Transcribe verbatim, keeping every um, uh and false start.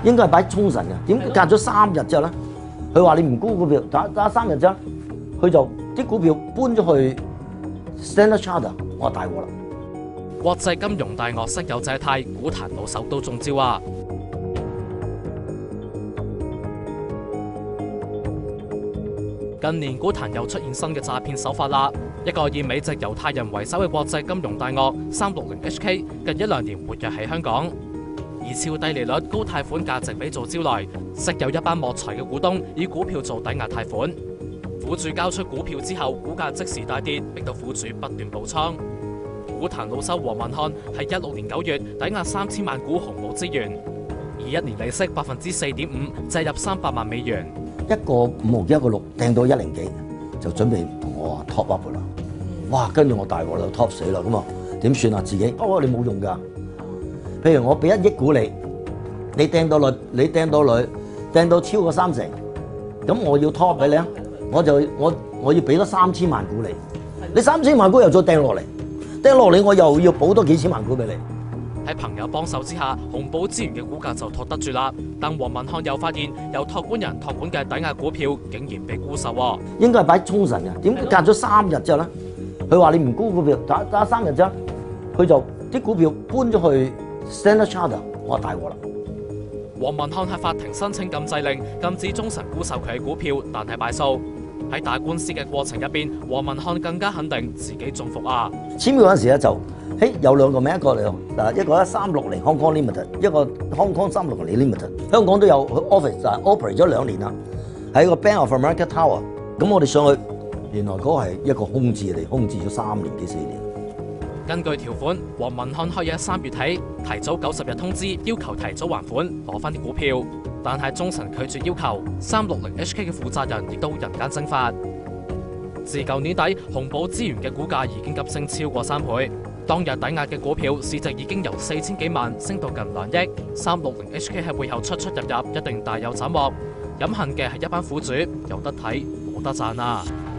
應該係擺沖繩嘅，點隔咗三日之後咧，佢話你唔沽股票，打打三日之後，佢就啲股票搬咗去 Standard Chartered， 我話大鑊啦！ 國際金融大鱷息有借貸，股壇老手都中招啊！近年股壇又出現新嘅詐騙手法啦。一個以美籍猶太人為首嘅國際金融大鱷三六零 H K 近一兩年活躍喺香港，以超低利率、高貸款價值比做招來，識有一班莫財嘅股東以股票做抵押貸款。苦主交出股票之後，股價即時大跌，逼到苦主不斷補倉。股壇老手黃文漢喺一六年九月抵押三千萬股紅寶資源，以一年利息百分之四點五借入三百萬美元。 一個五毫幾一個六掟到一零幾，就準備同我話 top up 啦。哇！跟住我大鑊啦 ，top 死啦咁啊，點算啊？自己哦，你冇用㗎。譬如我俾一億股你，你掟到率，你掟到率，掟到超過三成，咁我要 top 俾你啊！我就我我要俾多三千萬股你，你三千萬股又再掟落嚟，掟落嚟我又要補多幾千萬股俾你。 喺朋友幫手之下，紅寶資源嘅股價就托得住啦。但黃文漢又發現，由託管人託管嘅抵押股票竟然被沽售喎。 應該係擺沖繩嘅，點隔咗三日之後咧，佢話你唔沽股票，打打三日之後，佢就啲股票搬咗去 Standard Chartered， 我話大鑊啦！ 黃文漢喺法庭申請禁制令，禁止中神沽售佢嘅股票，但係敗訴。喺打官司嘅過程入邊，黃文漢更加肯定自己中伏啊！ 簽嗰陣時咧就，嘿有兩個名，一個嚟嗱，一個咧三六零 Hong Kong Limited， 一個 Hong Kong 三六零 Limited。香港都有 office 就 operate 咗兩年啦，喺個 Bank of America Tower。咁我哋上去，原來嗰個係一個空置嚟，空置咗三年幾四年。 根據條款，黃文漢可以喺三月起提早九十日通知，要求提早還款，攞翻啲股票。但係中神拒絕要求，三六零 H K 嘅負責人亦都人間蒸發。自舊年底，紅寶資源嘅股價已經急升超過三倍，當日抵押嘅股票市值已經由四千幾萬升到近兩億。三六零 H K 喺背後出出入入，一定大有斬獲。飲恨嘅係一班苦主，有得睇冇得賺啊！